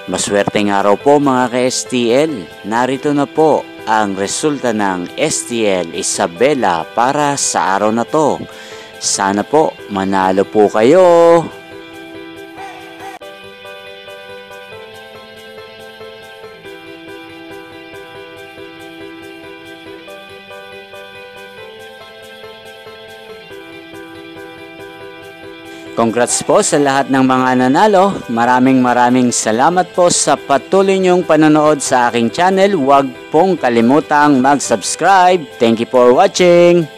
Maswerteng araw po mga ka-STL. Narito na po ang resulta ng STL Isabela para sa araw na to. Sana po manalo po kayo. Congrats po sa lahat ng mga nanalo. Maraming salamat po sa patuloy niyong panonood sa aking channel. Huwag pong kalimutang mag-subscribe. Thank you for watching.